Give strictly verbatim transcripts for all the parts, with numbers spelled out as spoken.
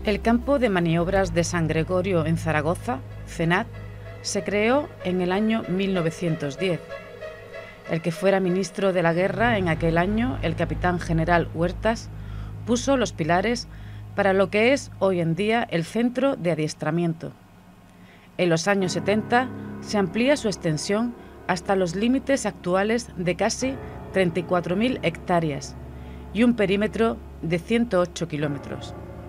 El campo de maniobras de San Gregorio en Zaragoza, CENAT, se creó en el año mil novecientos diez. El que fuera ministro de la Guerra en aquel año, el capitán general Huertas, puso los pilares para lo que es hoy en día el centro de adiestramiento. En los años setenta se amplía su extensión hasta los límites actuales de casi treinta y cuatro mil hectáreas y un perímetro de ciento ocho kilómetros.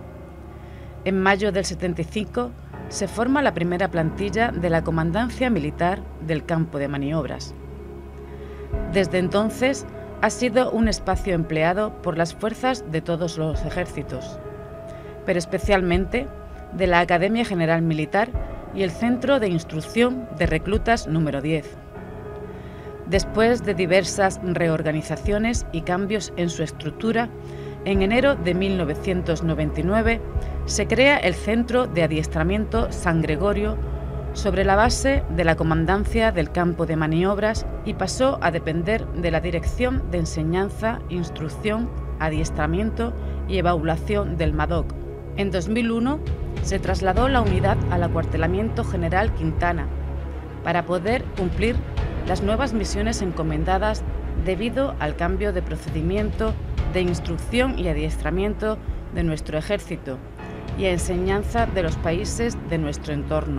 En mayo del setenta y cinco se forma la primera plantilla de la Comandancia Militar del Campo de Maniobras. Desde entonces ha sido un espacio empleado por las fuerzas de todos los ejércitos, pero especialmente de la Academia General Militar y el Centro de Instrucción de Reclutas número diez. Después de diversas reorganizaciones y cambios en su estructura, en enero de mil novecientos noventa y nueve se crea el Centro de Adiestramiento San Gregorio sobre la base de la Comandancia del Campo de Maniobras y pasó a depender de la Dirección de Enseñanza, Instrucción, Adiestramiento y Evaluación del MADOC. En dos mil uno se trasladó la unidad al Acuartelamiento General Quintana para poder cumplir las nuevas misiones encomendadas debido al cambio de procedimiento de instrucción y adiestramiento de nuestro ejército y a enseñanza de los países de nuestro entorno.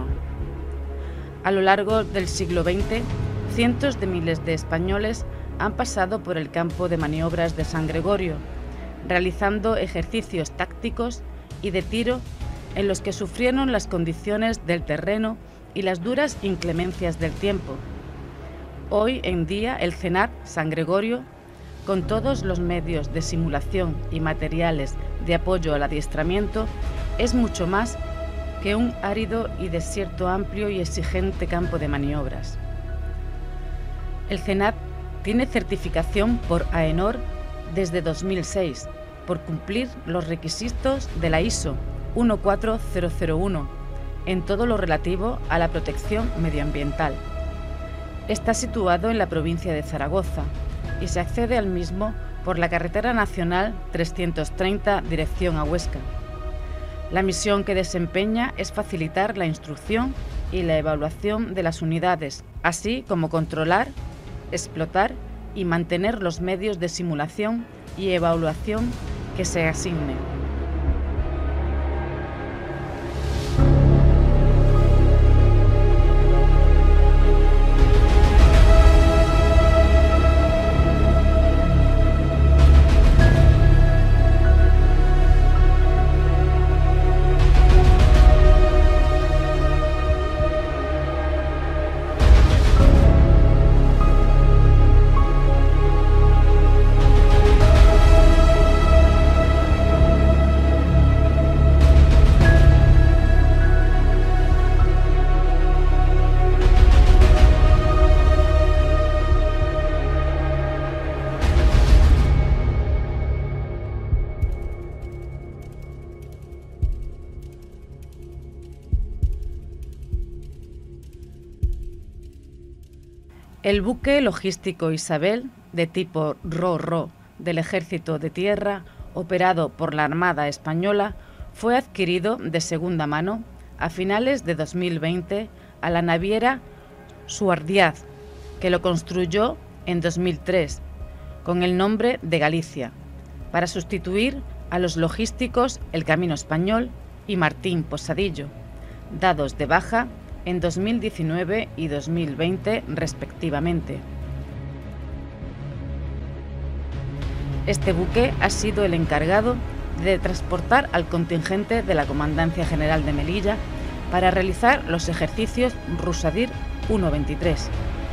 A lo largo del siglo veinte, cientos de miles de españoles han pasado por el campo de maniobras de San Gregorio, realizando ejercicios tácticos y de tiro en los que sufrieron las condiciones del terreno y las duras inclemencias del tiempo. Hoy en día el CENAT San Gregorio, con todos los medios de simulación y materiales de apoyo al adiestramiento, es mucho más que un árido y desierto amplio y exigente campo de maniobras. El CENAT tiene certificación por AENOR desde dos mil seis por cumplir los requisitos de la ISO uno cuatro cero cero uno en todo lo relativo a la protección medioambiental. Está situado en la provincia de Zaragoza y se accede al mismo por la carretera nacional trescientos treinta dirección a Huesca. La misión que desempeña es facilitar la instrucción y la evaluación de las unidades, así como controlar, explotar y mantener los medios de simulación y evaluación que se asignen. El buque logístico Isabel, de tipo Ro-Ro del Ejército de Tierra, operado por la Armada Española, fue adquirido de segunda mano a finales de dos mil veinte a la naviera Suardiaz, que lo construyó en dos mil tres con el nombre de Galicia, para sustituir a los logísticos El Camino Español y Martín Posadillo, dados de baja en dos mil diecinueve y dos mil veinte respectivamente. Este buque ha sido el encargado de transportar al contingente de la Comandancia General de Melilla para realizar los ejercicios Rusadir ciento veintitrés.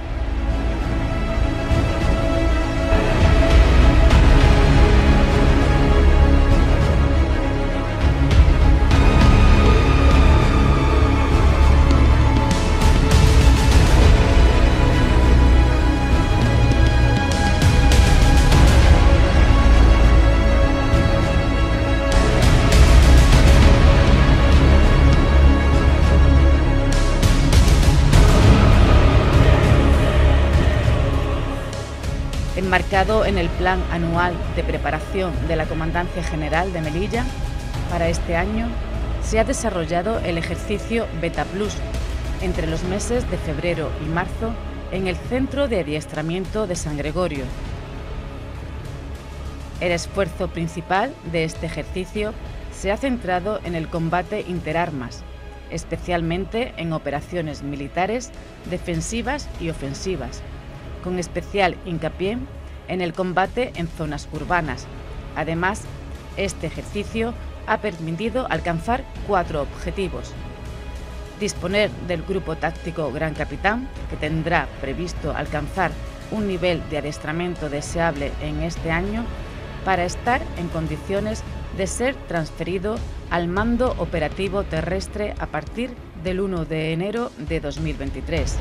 Enmarcado en el Plan Anual de Preparación de la Comandancia General de Melilla, para este año se ha desarrollado el ejercicio Beta Plus entre los meses de febrero y marzo en el Centro de Adiestramiento de San Gregorio. El esfuerzo principal de este ejercicio se ha centrado en el combate interarmas, especialmente en operaciones militares, defensivas y ofensivas, con especial hincapié en el combate en zonas urbanas. Además, este ejercicio ha permitido alcanzar cuatro objetivos: disponer del grupo táctico Gran Capitán, que tendrá previsto alcanzar un nivel de adiestramiento deseable en este año para estar en condiciones de ser transferido al mando operativo terrestre a partir del uno de enero de dos mil veintitrés.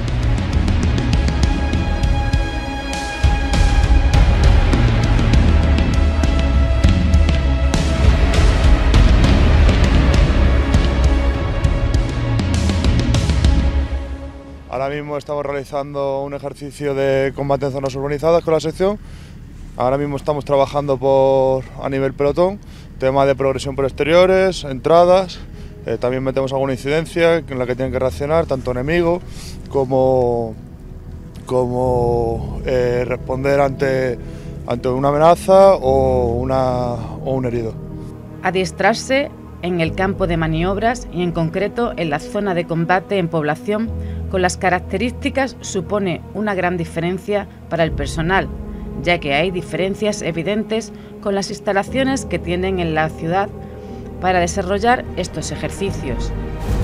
Ahora mismo estamos realizando un ejercicio de combate en zonas urbanizadas con la sección. Ahora mismo estamos trabajando por, a nivel pelotón, tema de progresión por exteriores, entradas, eh, también metemos alguna incidencia en la que tienen que reaccionar tanto enemigo como, como eh, responder ante, ante una amenaza o, una, o un herido. Adiestrarse en el campo de maniobras y en concreto en la zona de combate en población con las características supone una gran diferencia para el personal, ya que hay diferencias evidentes con las instalaciones que tienen en la ciudad para desarrollar estos ejercicios.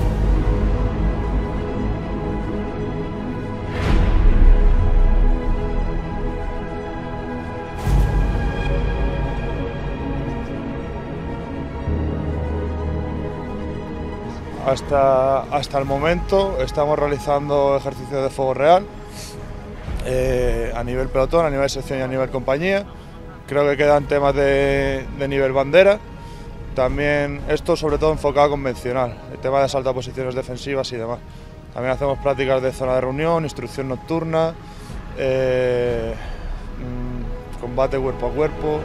Hasta, hasta el momento estamos realizando ejercicios de fuego real, eh, a nivel pelotón, a nivel sección y a nivel compañía. Creo que quedan temas de, de nivel bandera. También esto sobre todo enfocado a convencional, el tema de asalto a posiciones defensivas y demás. También hacemos prácticas de zona de reunión, instrucción nocturna, eh, combate cuerpo a cuerpo.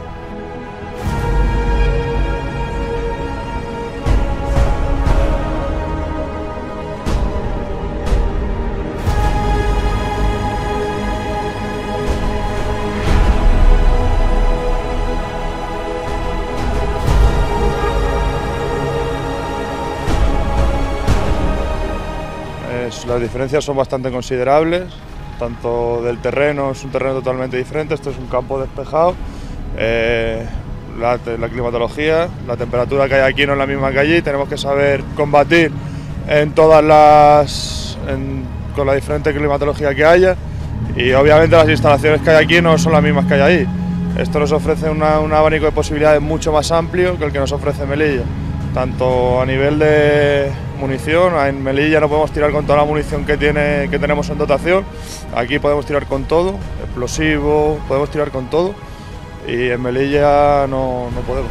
Las diferencias son bastante considerables, tanto del terreno, es un terreno totalmente diferente, esto es un campo despejado, eh, la, la climatología, la temperatura que hay aquí no es la misma que allí, tenemos que saber combatir en todas las, en, con la diferente climatología que haya, y obviamente las instalaciones que hay aquí no son las mismas que hay allí. Esto nos ofrece una, un abanico de posibilidades mucho más amplio que el que nos ofrece Melilla, tanto a nivel de munición. En Melilla no podemos tirar con toda la munición que, tiene, que tenemos en dotación, aquí podemos tirar con todo, explosivo, podemos tirar con todo, y en Melilla no, no podemos.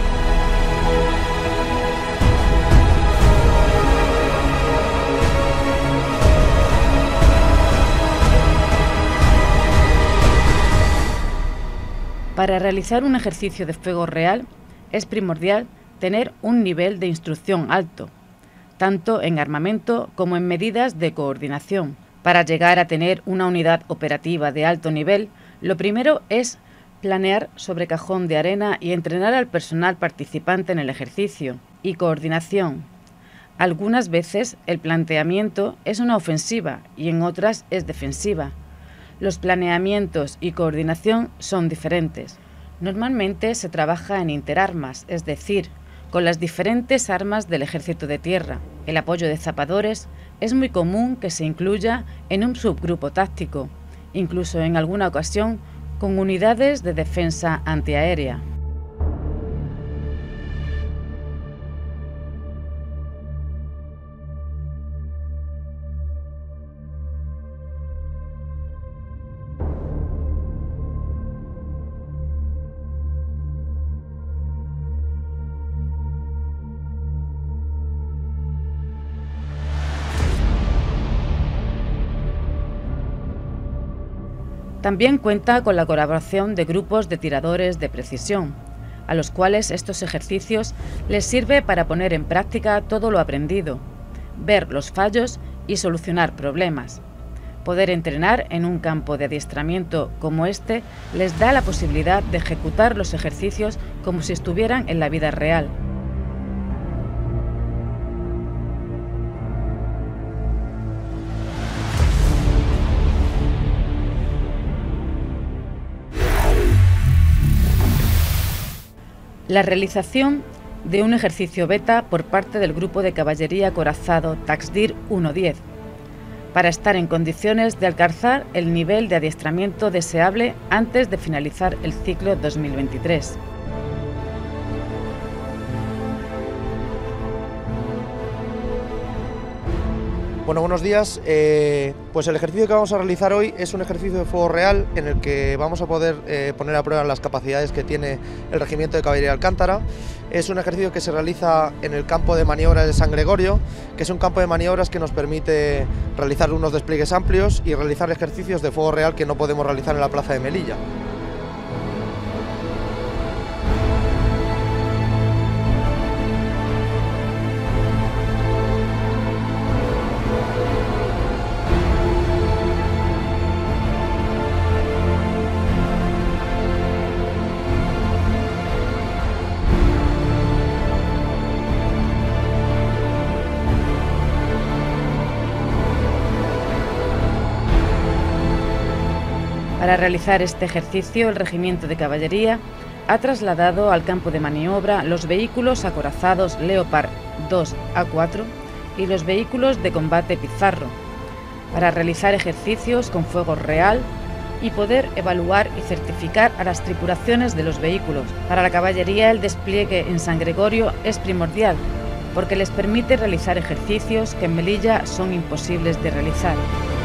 Para realizar un ejercicio de fuego real es primordial tener un nivel de instrucción alto, tanto en armamento como en medidas de coordinación. Para llegar a tener una unidad operativa de alto nivel, lo primero es planear sobre cajón de arena y entrenar al personal participante en el ejercicio. Y coordinación. Algunas veces el planteamiento es una ofensiva y en otras es defensiva. Los planeamientos y coordinación son diferentes. Normalmente se trabaja en interarmas, es decir, con las diferentes armas del Ejército de Tierra. El apoyo de zapadores es muy común que se incluya en un subgrupo táctico, incluso en alguna ocasión con unidades de defensa antiaérea. También cuenta con la colaboración de grupos de tiradores de precisión, a los cuales estos ejercicios les sirve para poner en práctica todo lo aprendido, ver los fallos y solucionar problemas. Poder entrenar en un campo de adiestramiento como este les da la posibilidad de ejecutar los ejercicios como si estuvieran en la vida real. La realización de un ejercicio beta por parte del Grupo de Caballería Acorazado Taxdir uno diez, para estar en condiciones de alcanzar el nivel de adiestramiento deseable antes de finalizar el ciclo dos mil veintitrés. Bueno, buenos días. Eh, pues el ejercicio que vamos a realizar hoy es un ejercicio de fuego real en el que vamos a poder eh, poner a prueba las capacidades que tiene el Regimiento de Caballería de Alcántara. Es un ejercicio que se realiza en el campo de maniobras de San Gregorio, que es un campo de maniobras que nos permite realizar unos despliegues amplios y realizar ejercicios de fuego real que no podemos realizar en la plaza de Melilla. Para realizar este ejercicio, el Regimiento de Caballería ha trasladado al campo de maniobra los vehículos acorazados Leopard dos A cuatro y los vehículos de combate Pizarro, para realizar ejercicios con fuego real y poder evaluar y certificar a las tripulaciones de los vehículos. Para la caballería, el despliegue en San Gregorio es primordial, porque les permite realizar ejercicios que en Melilla son imposibles de realizar.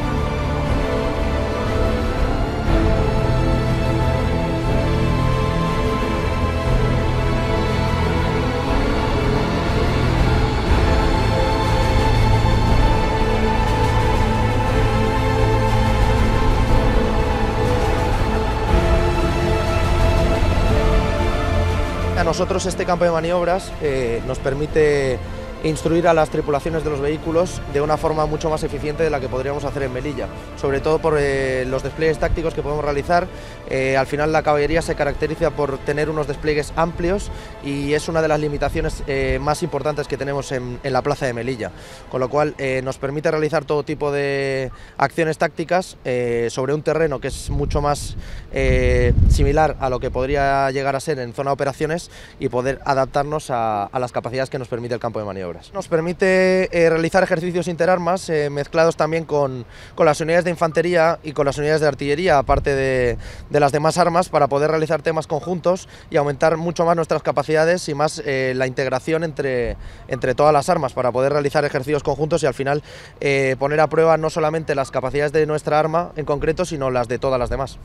A nosotros este campo de maniobras eh, nos permite instruir a las tripulaciones de los vehículos de una forma mucho más eficiente de la que podríamos hacer en Melilla, sobre todo por eh, los despliegues tácticos que podemos realizar. Eh, al final la caballería se caracteriza por tener unos despliegues amplios y es una de las limitaciones eh, más importantes que tenemos en, en la plaza de Melilla, con lo cual eh, nos permite realizar todo tipo de acciones tácticas eh, sobre un terreno que es mucho más eh, similar a lo que podría llegar a ser en zona de operaciones y poder adaptarnos a, a las capacidades que nos permite el campo de maniobra. Nos permite eh, realizar ejercicios interarmas eh, mezclados también con, con las unidades de infantería y con las unidades de artillería, aparte de, de las demás armas, para poder realizar temas conjuntos y aumentar mucho más nuestras capacidades y más eh, la integración entre, entre todas las armas, para poder realizar ejercicios conjuntos y al final eh, poner a prueba no solamente las capacidades de nuestra arma en concreto, sino las de todas las demás.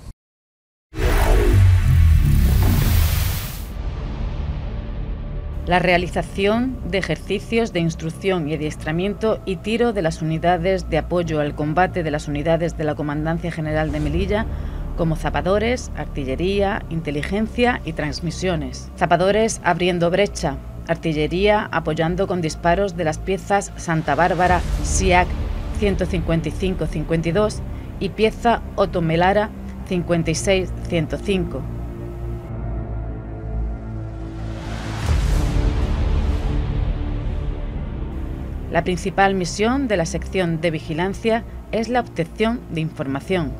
La realización de ejercicios de instrucción y adiestramiento y tiro de las unidades de apoyo al combate de las unidades de la Comandancia General de Melilla, como zapadores, artillería, inteligencia y transmisiones. Zapadores abriendo brecha, artillería apoyando con disparos de las piezas Santa Bárbara S I A C ciento cincuenta y cinco cincuenta y dos y pieza Otto Melara cincuenta y seis ciento cinco. La principal misión de la sección de vigilancia es la obtención de información.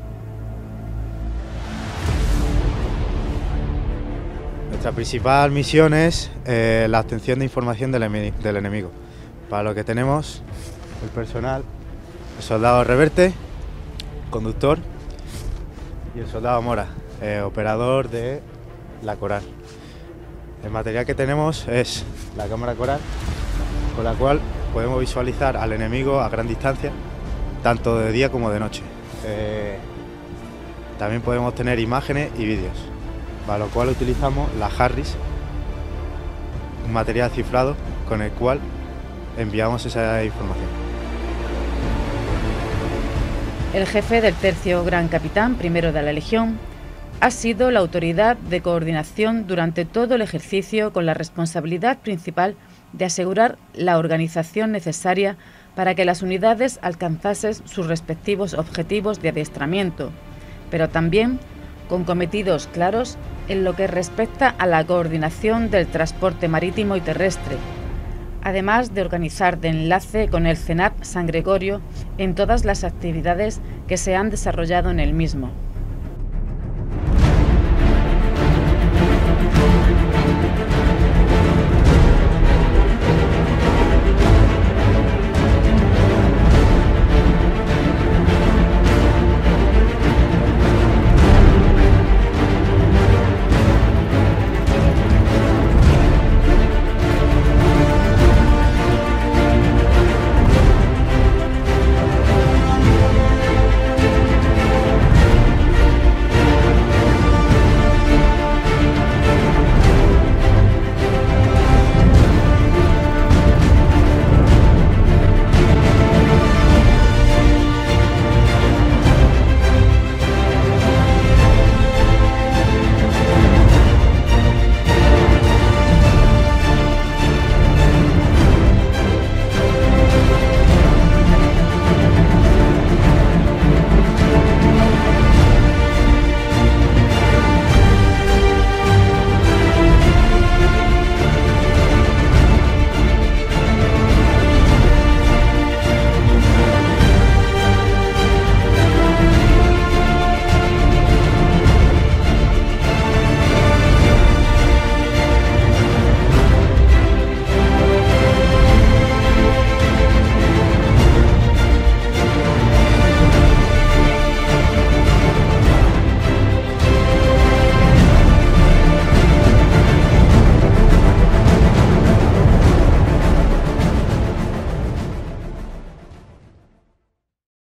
Nuestra principal misión es eh, la obtención de información del, del enemigo, para lo que tenemos el personal, el soldado Reverte, conductor, y el soldado Mora, eh, operador de la Coral. El material que tenemos es la cámara Coral, con la cual podemos visualizar al enemigo a gran distancia, tanto de día como de noche. Eh, también podemos tener imágenes y vídeos, para lo cual utilizamos la Harris, un material cifrado con el cual enviamos esa información. El jefe del tercio Gran Capitán primero de la Legión ha sido la autoridad de coordinación durante todo el ejercicio, con la responsabilidad principal de asegurar la organización necesaria para que las unidades alcanzasen sus respectivos objetivos de adiestramiento, pero también con cometidos claros en lo que respecta a la coordinación del transporte marítimo y terrestre, además de organizar de enlace con el CENAT San Gregorio en todas las actividades que se han desarrollado en el mismo.